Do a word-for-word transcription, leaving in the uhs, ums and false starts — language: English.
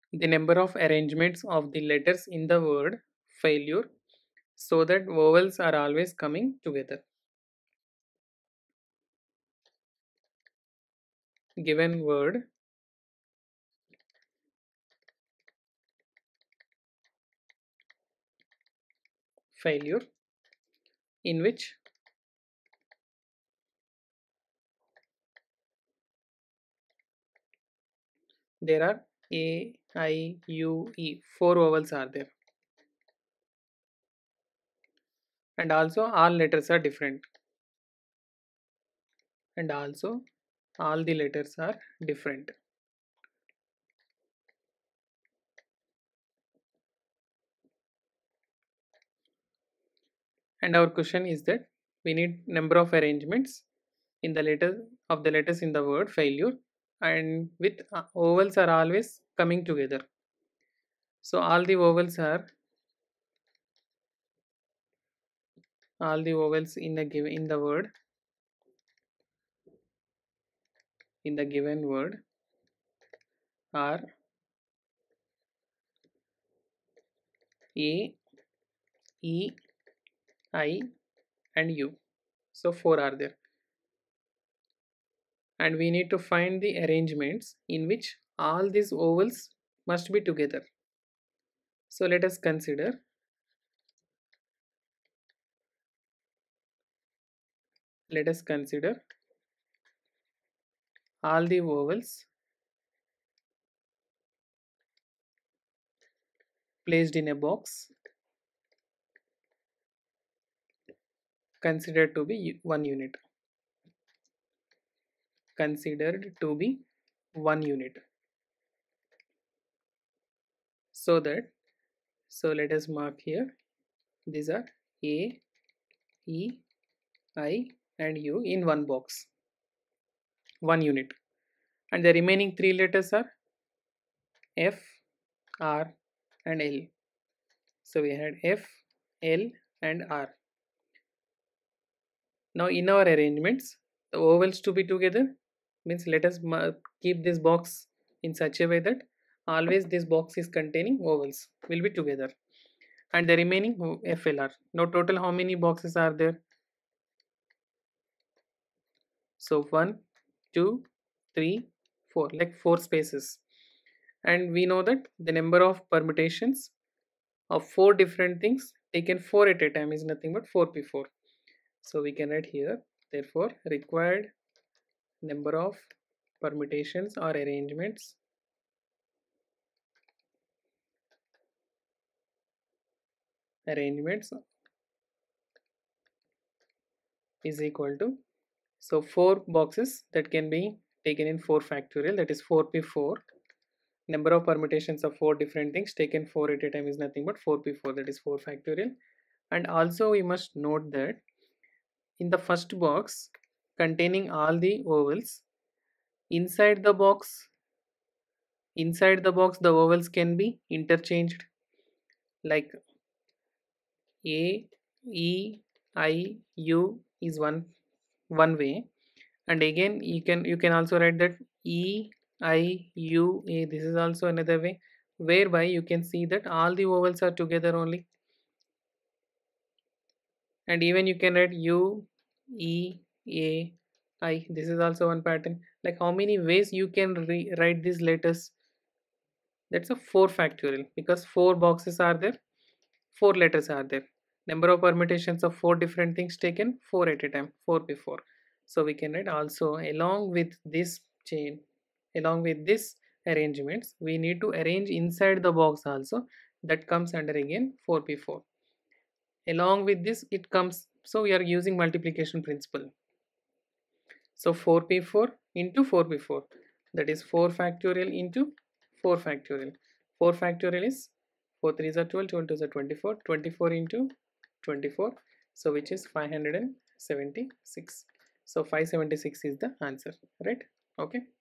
the number of arrangements of the letters in the word failure so that vowels are always coming together. Given word failure in which there are A, I, U, E, four vowels are there, and also all letters are different, and also all the letters are different. And our question is that we need number of arrangements in the letter of the letters in the word failure, and with uh, vowels are always coming together. So all the vowels are all the vowels in the given in the word in the given word are A, E, I, and U. So four are there, and we need to find the arrangements in which all these vowels must be together. So let us consider let us consider all the vowels placed in a box considered to be one unit. Considered to be one unit. So that so let us mark here. These are A, E, I, and U in one box, one unit, and the remaining three letters are F, R, and L. So we had F, L, and R. Now in our arrangements, the vowels to be together means let us keep this box in such a way that always this box is containing vowels will be together, and the remaining F L R. Now total how many boxes are there? So one, two, three, four, like four spaces, and we know that the number of permutations of four different things taken four at a time is nothing but four p four. So we can write here, therefore required number of permutations or arrangements arrangements is equal to, so four boxes that can be taken in four factorial, that is four p four. Number of permutations of four different things taken four at a time is nothing but four p four, that is four factorial. And also we must note that in the first box containing all the vowels, inside the box inside the box the vowels can be interchanged, like A, E, I, U is one one way, and again you can you can also write that E, I, U, A, this is also another way, whereby you can see that all the vowels are together only. And even you can write U, E, A, I, this is also one pattern. Like how many ways you can write these letters? That's a four factorial, because four boxes are there, four letters are there, number of permutations of four different things taken four at a time, four p four. So we can write also along with this chain, along with this arrangements, we need to arrange inside the box also, that comes under again four p four. Along with this it comes, so we are using multiplication principle. So four p four into four p four, that is four factorial into four factorial. four factorial is four threes are twelve, twelve twos are twenty-four, twenty-four into twenty-four, so which is five hundred seventy-six. So five hundred seventy-six is the answer, right? Okay.